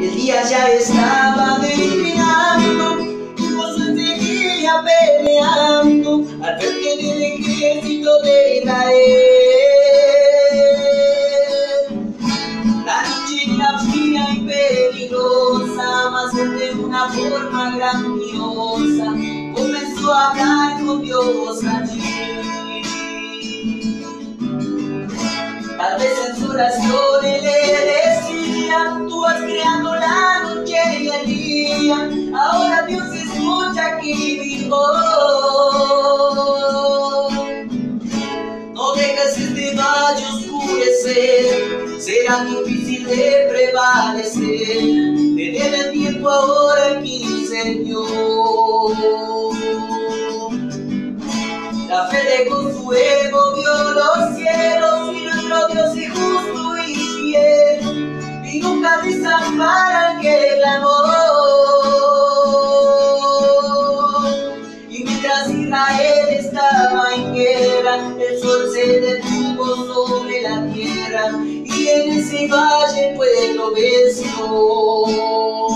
El día ya estaba terminando y Josué seguía peleando al frente del ejército de Israel. La noche era fría y peligrosa, mas él de una forma grandiosa comenzó a hablar con Dios allí. Tal vez en su oración él le decía: tú has creado la noche y el día, ahora Dios escucha aquí mi voz. No dejes este valle oscurecer, será difícil de prevalecer. Detén el tiempo ahora aquí, Señor. La fe de Josué movió los cielos y nuestro Dios es justo y fiel y nunca desampara al que clamó. Y mientras Israel estaba en guerra, el sol se detuvo sobre la tierra y en ese valle el pueblo venció.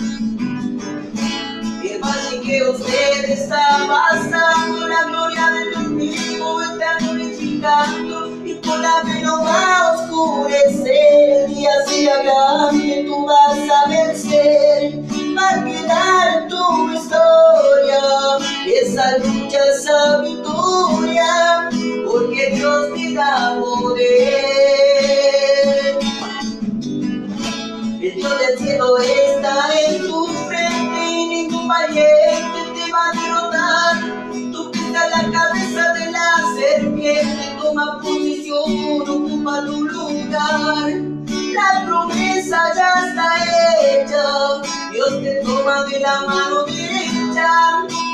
El valle que usted está pasando, la gloria de Dios mismo está glorificando, y por la fe no va a oscurecer. El día sea grande, tú vas a vencer, va a quedar en tu historia esa lucha, esa victoria, porque Dios te da poder. El Dios del cielo está en tu frente y ningún valiente te va a derrotar. Tú pisas la cabeza de la serpiente, toma posición, ocupa tu lugar. La promesa ya está hecha, Dios te toma de la mano derecha